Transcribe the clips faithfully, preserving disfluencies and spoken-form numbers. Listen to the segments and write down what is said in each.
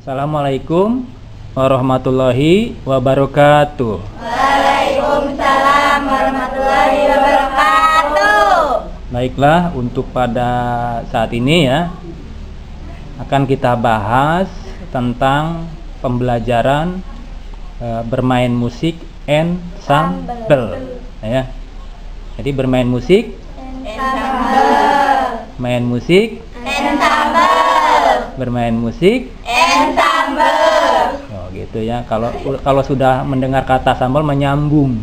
Assalamualaikum warahmatullahi wabarakatuh. Waalaikumsalam warahmatullahi wabarakatuh. Baiklah, untuk pada saat ini ya akan kita bahas tentang pembelajaran e, bermain musik ensemble ya. Jadi bermain musik Ensemble. main musik Ensemble. bermain musik. Ensemble. Oh gitu ya. Kalau kalau sudah mendengar kata sambal menyambung.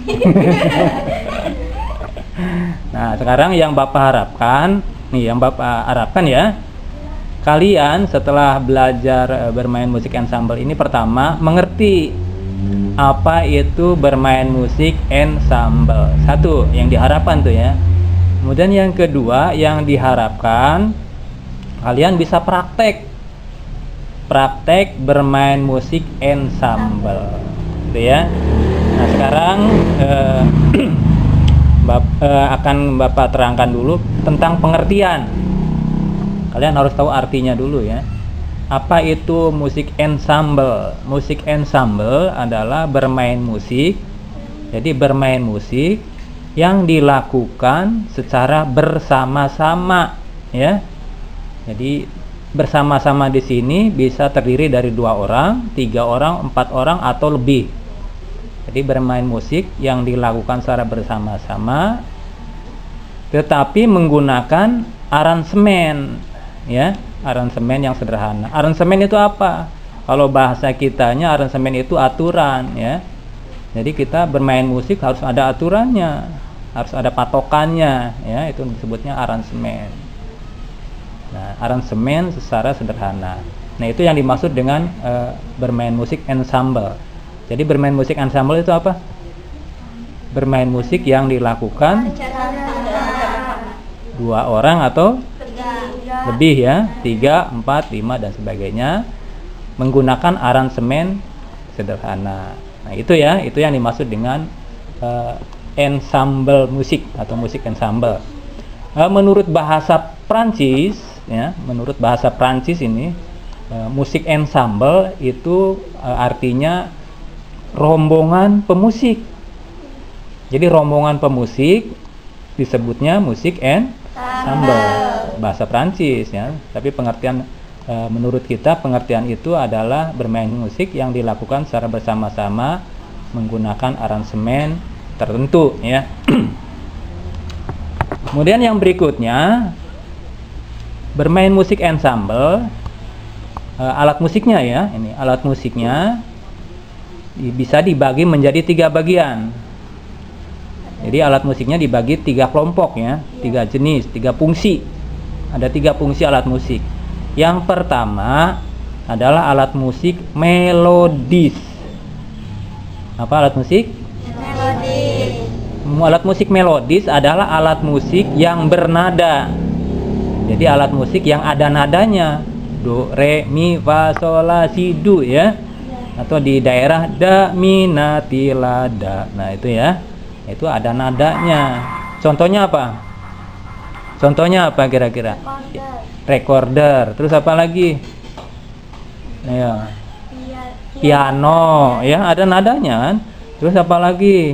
Nah, sekarang yang Bapak harapkan, nih yang Bapak harapkan ya, kalian setelah belajar e, bermain musik ensemble ini pertama mengerti apa itu bermain musik ensemble. Satu yang diharapkan tuh ya. Kemudian yang kedua yang diharapkan kalian bisa praktek praktek bermain musik ensemble gitu ya. Nah sekarang eh, bap, eh, akan Bapak terangkan dulu tentang pengertian. Kalian harus tahu artinya dulu ya. Apa itu musik ensemble? Musik ensemble adalah bermain musik. Jadi bermain musik yang dilakukan secara bersama-sama ya. Jadi bersama-sama di sini bisa terdiri dari dua orang, tiga orang, empat orang atau lebih. Jadi bermain musik yang dilakukan secara bersama-sama, tetapi menggunakan aransemen, ya, aransemen yang sederhana. Aransemen itu apa? Kalau bahasa kitanya aransemen itu aturan, ya. Jadi kita bermain musik harus ada aturannya, harus ada patokannya, ya. Itu disebutnya aransemen. Nah, aransemen secara sederhana. Nah, itu yang dimaksud dengan e, bermain musik ensemble. Jadi bermain musik ensemble itu apa? Bermain musik yang dilakukan dua orang atau lebih ya, tiga, empat, lima dan sebagainya, menggunakan aransemen sederhana. Nah, itu ya, itu yang dimaksud dengan e, ensemble musik atau musik ensemble. E, menurut bahasa Prancis ya, menurut bahasa Prancis ini e, musik ensemble itu e, artinya rombongan pemusik. Jadi rombongan pemusik disebutnya musik ensemble bahasa Prancis ya. Tapi pengertian e, menurut kita pengertian itu adalah bermain musik yang dilakukan secara bersama-sama menggunakan aransemen tertentu ya. Kemudian yang berikutnya, bermain musik ensemble, uh, alat musiknya ya, ini alat musiknya bisa dibagi menjadi tiga bagian. Jadi alat musiknya dibagi tiga kelompok ya, tiga jenis, tiga fungsi. Ada tiga fungsi alat musik. Yang pertama adalah alat musik melodis. Apa alat musik? Melodis. Alat musik melodis adalah alat musik yang bernada. Jadi alat musik yang ada nadanya, do, re, mi, fa, sol, la, si, do ya. Atau di daerah da, mi, na, ti, la, da. Nah itu ya, itu ada nadanya. Contohnya apa? Contohnya apa kira-kira? Recorder. Terus apa lagi? Ya. Piano ya, ada nadanya kan. Terus apa lagi?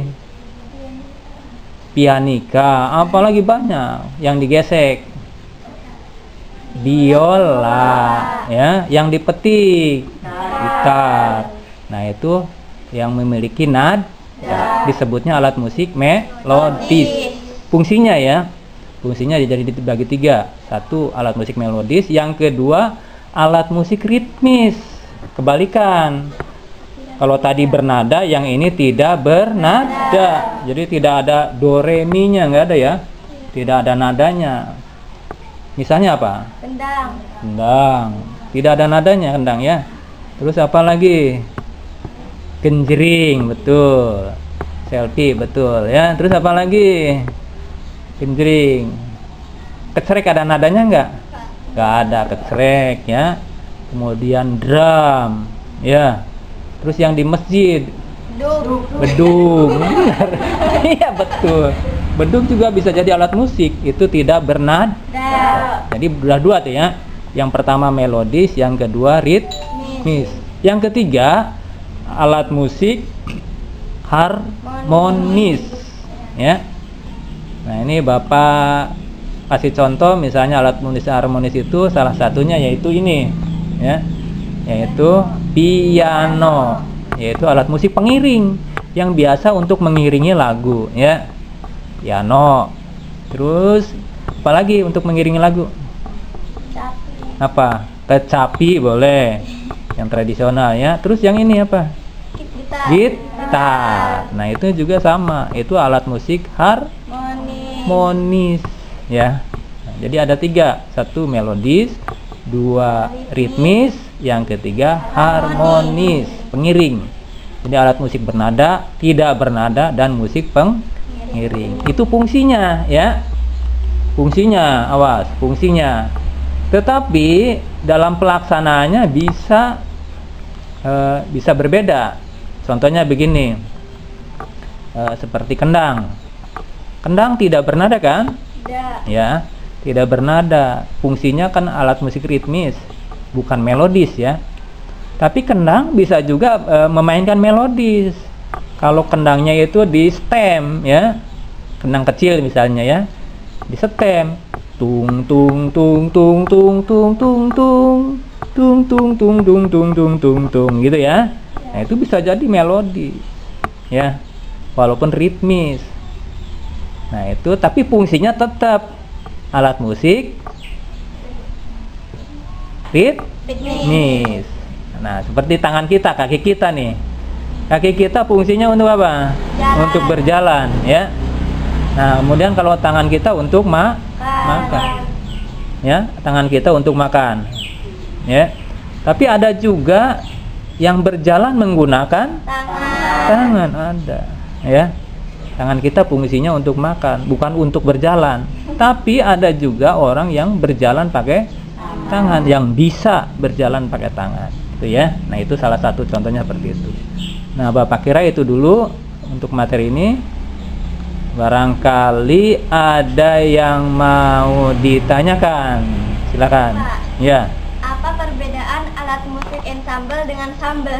Pianika. Apalagi banyak yang digesek. Biola ya, yang dipetik gitar. Nah itu yang memiliki nada disebutnya alat musik melodis. Fungsinya ya, fungsinya jadi dibagi tiga. Satu alat musik melodis, yang kedua alat musik ritmis. Kebalikan, kalau tadi bernada, yang ini tidak bernada. Jadi tidak ada do re mi nya, nggak ada ya, tidak ada nadanya. Misalnya apa? Kendang. Kendang. Tidak ada nadanya kendang ya. Terus apa lagi? Genjring, betul. Selfie, betul ya. Terus apa lagi? Genjring. Kecrek ada nadanya enggak? Enggak ada kecrek ya. Kemudian drum ya. Terus yang di masjid? Bedung. Bedung. Iya betul. Bedung juga bisa jadi alat musik, itu tidak bernada. Jadi sudah dua tuh ya. Yang pertama melodis, yang kedua ritmis. ritmis. Yang ketiga, alat musik harmonis, ya. Nah, ini Bapak kasih contoh, misalnya alat musik harmonis itu salah satunya yaitu ini, ya, yaitu piano, yaitu alat musik pengiring yang biasa untuk mengiringi lagu, ya. Piano. Terus apalagi untuk mengiringi lagu? Capi. Apa? Kecapi boleh, yang tradisional, ya. Terus yang ini apa? Gitar. Gitar. Nah, itu juga sama, itu alat musik Harmonis. harmonis, ya. Nah, jadi ada tiga, satu melodis, dua ritmis, yang ketiga harmonis, pengiring. Jadi alat musik bernada, tidak bernada, dan musik pengiring. Itu fungsinya, ya. Fungsinya, awas, fungsinya. Tetapi dalam pelaksanaannya bisa e, bisa berbeda. Contohnya begini, e, seperti kendang. Kendang tidak bernada kan? Tidak. Ya, tidak bernada. Fungsinya kan alat musik ritmis, bukan melodis, ya. Tapi kendang bisa juga e, memainkan melodis. Kalau kendangnya itu di stem, ya, kendang kecil misalnya, ya, di stem, tung tung tung tung tung tung tung tung tung tung tung tung tung tung tung tung gitu, ya. Nah, itu bisa jadi melodi, ya, walaupun ritmis. Nah, itu tapi fungsinya tetap alat musik ritmis. Nah, seperti tangan kita, kaki kita nih. Kaki kita fungsinya untuk apa? Jalan. Untuk berjalan, ya. Nah, kemudian kalau tangan kita untuk ma makan, ya, tangan kita untuk makan, ya. Tapi ada juga yang berjalan menggunakan Tangan. tangan, ada, ya. Tangan kita fungsinya untuk makan, bukan untuk berjalan. Tapi ada juga orang yang berjalan pakai tangan, yang bisa berjalan pakai tangan, itu, ya. Nah, itu salah satu contohnya seperti itu. Nah, Bapak kira itu dulu untuk materi ini. Barangkali ada yang mau ditanyakan, silakan. Pak. Ya. Apa perbedaan alat musik ensemble dengan sambel?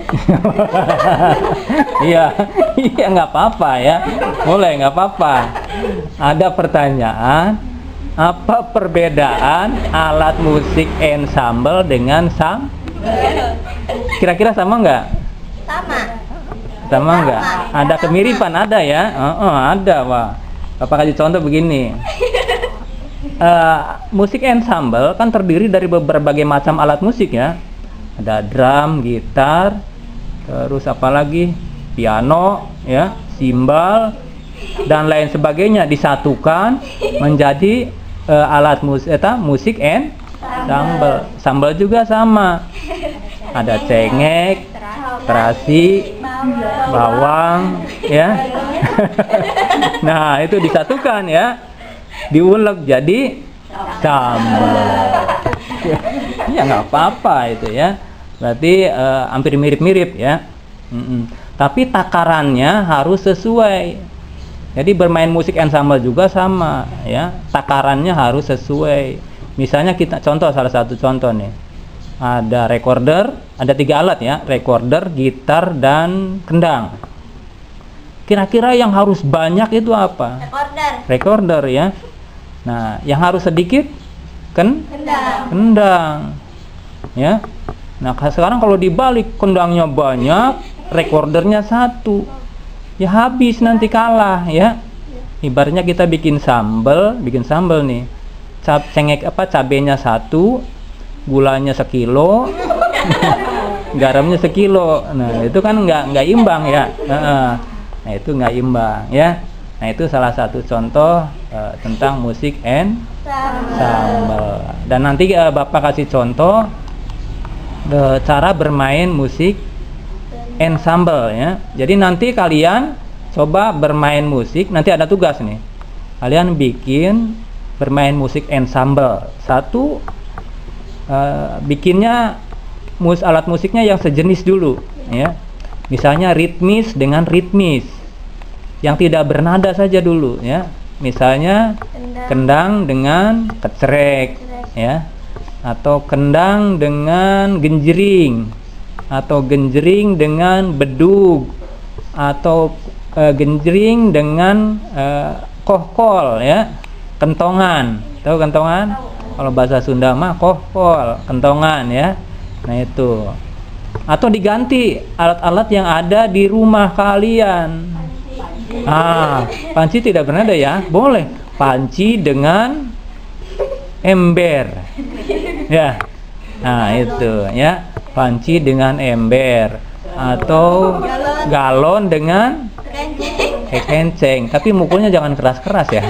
Iya, iya, nggak apa-apa, ya. Boleh, nggak apa-apa. Ada pertanyaan, apa perbedaan alat musik ensemble dengan sam? Kira-kira sama nggak? Sama. Sama nggak? Ada kemiripan, ada, ya? Oh, oh, ada, Wah. Bapak kasih contoh begini. Uh, musik ensemble kan terdiri dari berbagai macam alat musik, ya. Ada drum, gitar, terus apa lagi? Piano, ya, simbal, dan lain sebagainya disatukan menjadi uh, alat musik, eta, musik ensemble. Sambal juga sama. Ada cengek, terasi, bawang, ya. Nah, itu disatukan, ya, diulek jadi sambal. Ya, nggak apa-apa itu, ya. Berarti uh, hampir mirip-mirip, ya. Mm-mm. Tapi takarannya harus sesuai. Jadi bermain musik ensemble juga sama, ya. Takarannya harus sesuai. Misalnya kita contoh, salah satu contoh nih. Ada recorder, ada tiga alat, ya, recorder, gitar, dan kendang. Kira-kira yang harus banyak itu apa? Recorder. Recorder, ya. Nah, yang harus sedikit ken Kendang. kendang, ya. Nah, sekarang kalau dibalik, kendangnya banyak, recordernya satu, ya habis, nanti kalah, ya. Ibaratnya kita bikin sambal, bikin sambal nih, Cap, cengek apa cabenya satu, gulanya sekilo, garamnya sekilo. Nah, itu kan nggak nggak imbang, ya. Nah, itu nggak imbang, ya. Nah, itu salah satu contoh uh, tentang musik ensemble. Dan nanti uh, Bapak kasih contoh uh, cara bermain musik ensemble, ya. Jadi nanti kalian coba bermain musik, nanti ada tugas nih. Kalian bikin bermain musik ensemble. Satu, Uh, bikinnya mus alat musiknya yang sejenis dulu, ya. Misalnya ritmis dengan ritmis, yang tidak bernada saja dulu, ya. Misalnya kendang, kendang dengan kecerek, ya. atau kendang dengan genjering, atau genjering dengan bedug, atau e, genjering dengan e, kohkol ya, kentongan. Tahu kentongan? Kalau bahasa Sunda mah kohkol, kentongan ya. Nah itu. Atau diganti alat-alat yang ada di rumah kalian. Ah, panci tidak pernah ada ya? Boleh. Panci dengan ember. Ya. Nah, itu ya. Panci dengan ember atau galon dengan kenceng. Tapi mukulnya jangan keras-keras ya.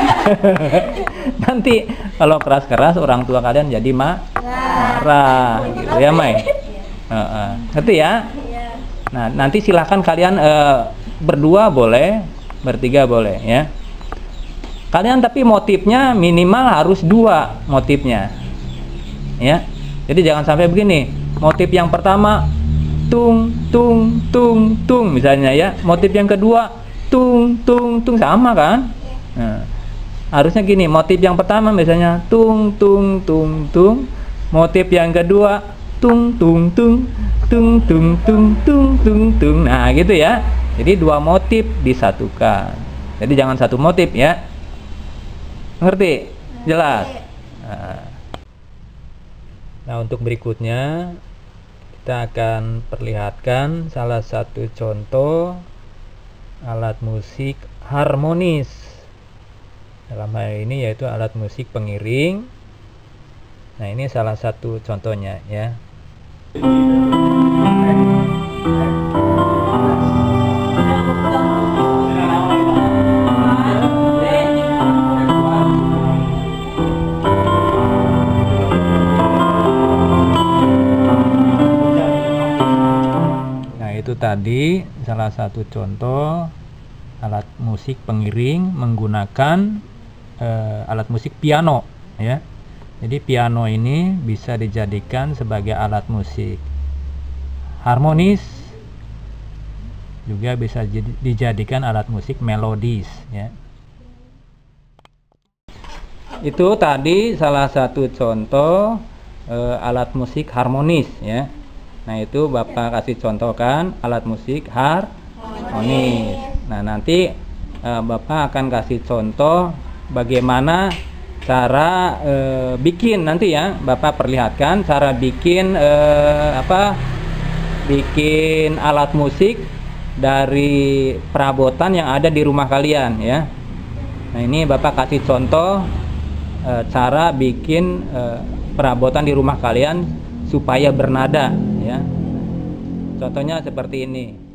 Nanti kalau keras-keras orang tua kalian jadi ma marah gitu ya, Mai. Uh, uh. Ngerti ya? Nah, nanti silahkan kalian uh, berdua boleh, bertiga boleh ya. Kalian tapi motifnya minimal harus dua motifnya. Ya. Jadi jangan sampai begini. Motif yang pertama tung tung tung tung misalnya ya. Motif yang kedua tung tung tung, sama kan? Nah, harusnya gini, motif yang pertama misalnya tung tung tung tung. Motif yang kedua tung tung tung tung tung tung tung tung tung. Nah, gitu ya. Jadi dua motif disatukan. Jadi jangan satu motif ya. Ngerti? Jelas? Nah, nah untuk berikutnya kita akan perlihatkan salah satu contoh alat musik harmonis. Dalam hal ini yaitu alat musik pengiring. Nah, ini salah satu contohnya ya. Nah, itu tadi salah satu contoh alat musik pengiring menggunakan uh, alat musik piano ya. Jadi piano ini bisa dijadikan sebagai alat musik harmonis, juga bisa dijadikan alat musik melodis ya. Itu tadi salah satu contoh uh, alat musik harmonis ya. Nah, itu Bapak kasih contohkan alat musik harmonis. Nah, nanti uh, Bapak akan kasih contoh bagaimana cara e, bikin nanti ya. Bapak perlihatkan cara bikin e, apa bikin alat musik dari perabotan yang ada di rumah kalian ya. Nah, ini Bapak kasih contoh e, cara bikin e, perabotan di rumah kalian supaya bernada ya. Contohnya seperti ini.